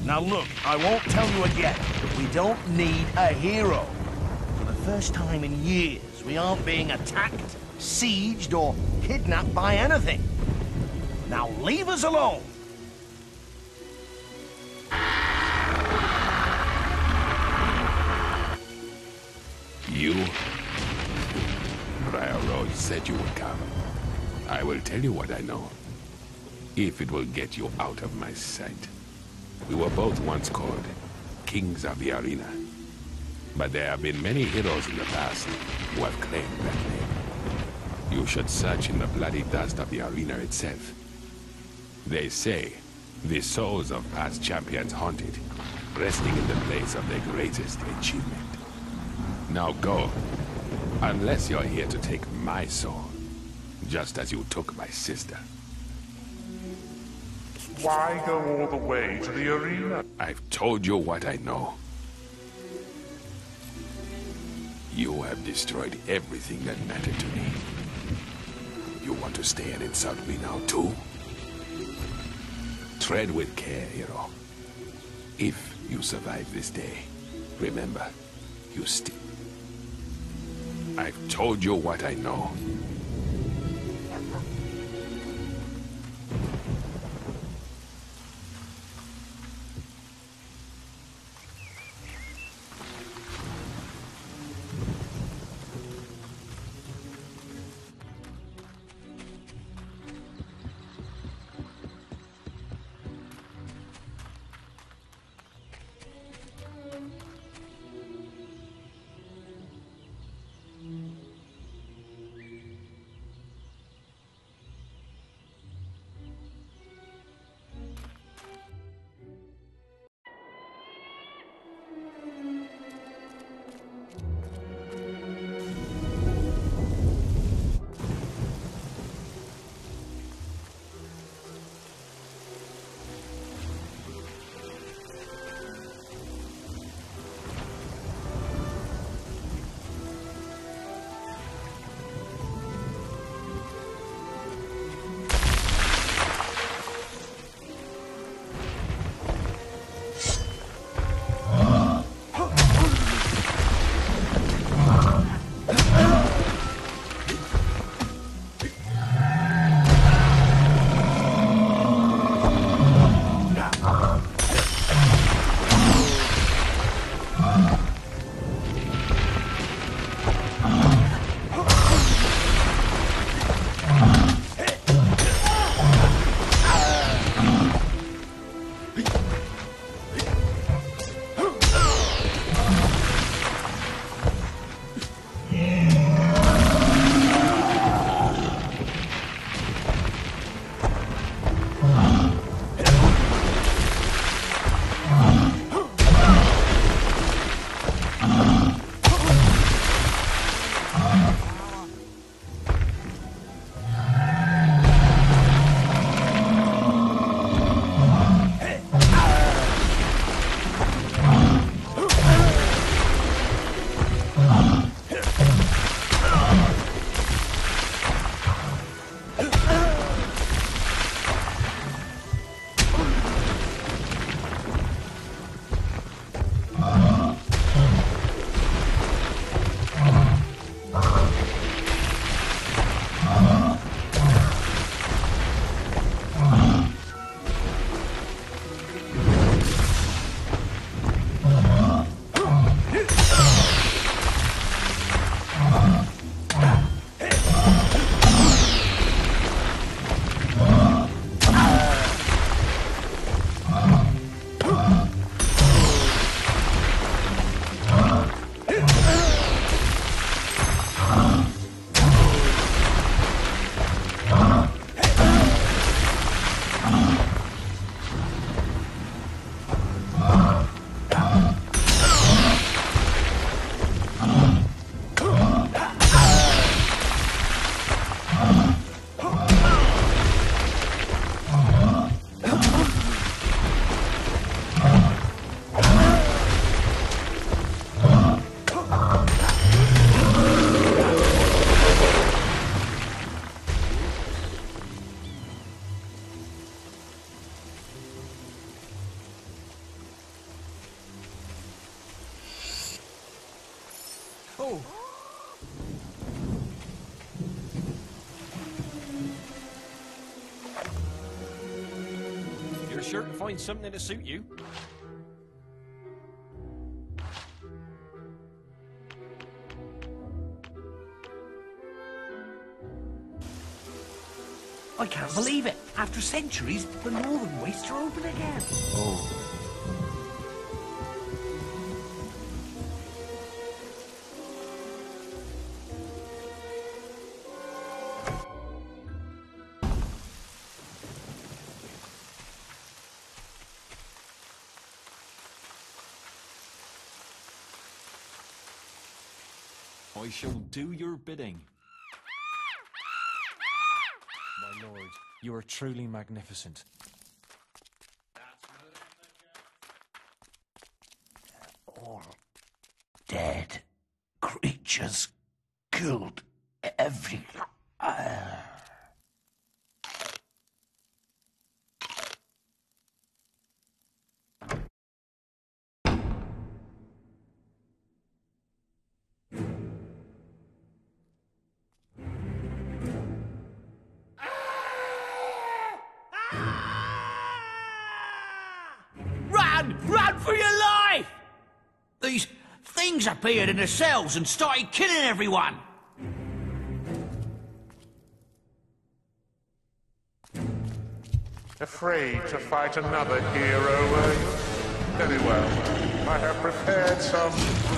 Now look, I won't tell you again, but we don't need a hero. For the first time in years, we aren't being attacked, sieged, or kidnapped by anything. Now leave us alone! You? Briar Rose said you would come. I will tell you what I know. If it will get you out of my sight. We were both once called Kings of the Arena. But there have been many heroes in the past who have claimed that name. You should search in the bloody dust of the arena itself. They say the souls of past champions haunt it, resting in the place of their greatest achievement. Now go, unless you're here to take my soul, just as you took my sister. Why go all the way to the arena? I've told you what I know. You have destroyed everything that mattered to me. You want to stay and insult me now, too? Tread with care, hero. If you survive this day, remember, you still... I've told you what I know. Oh! You're sure to find something to suit you. I can't believe it. After centuries, the northern wastes are open again. Oh. I shall do your bidding. My lord, you are truly magnificent. All dead creatures killed every... Run for your life! These things appeared in the cells and started killing everyone. Afraid to fight another hero, were you? Very well. I have prepared some...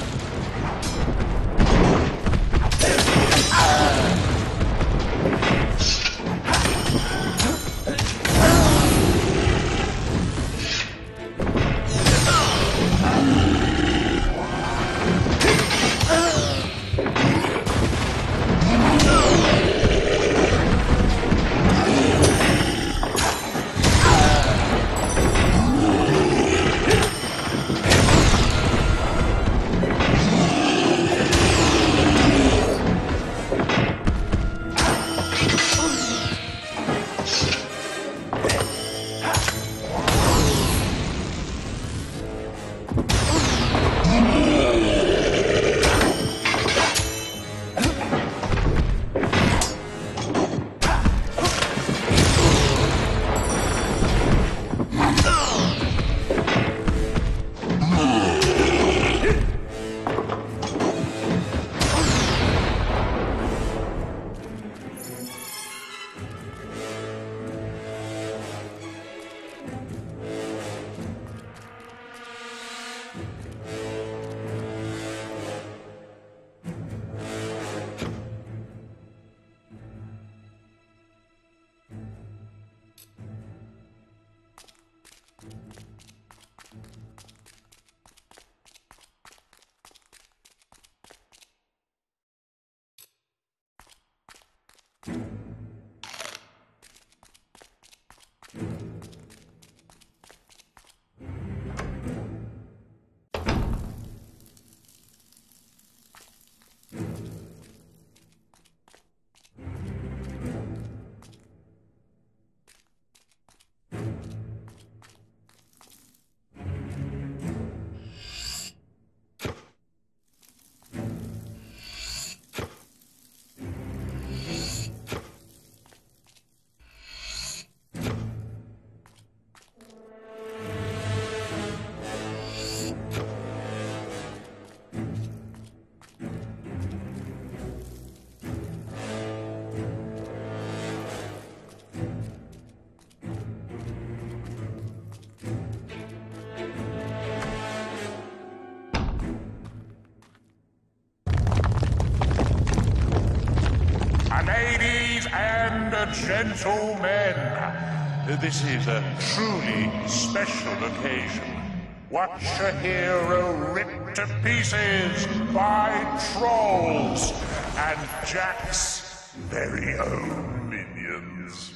Ladies and gentlemen, this is a truly special occasion. Watch a hero ripped to pieces by trolls and Jack's very own minions.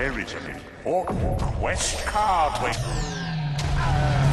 There is an important quest card waiting.